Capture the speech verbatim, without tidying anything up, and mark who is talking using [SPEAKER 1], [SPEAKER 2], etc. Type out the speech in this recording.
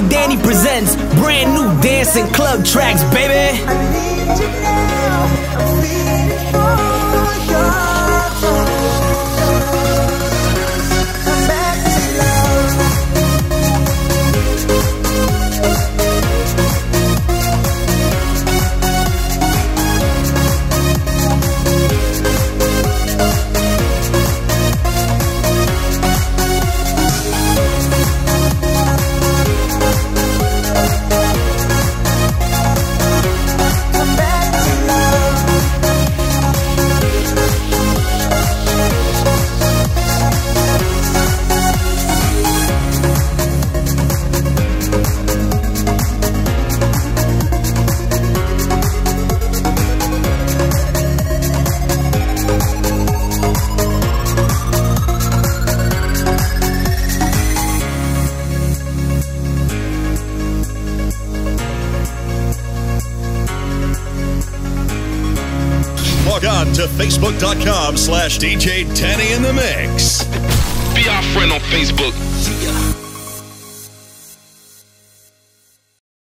[SPEAKER 1] Danny presents brand new dance and club tracks, baby.
[SPEAKER 2] I need you now. I'm feeling for your come back to love. Come back to love.
[SPEAKER 3] Log on to Facebook.com slash DJ Danny in the Mix.
[SPEAKER 4] Be our friend on Facebook.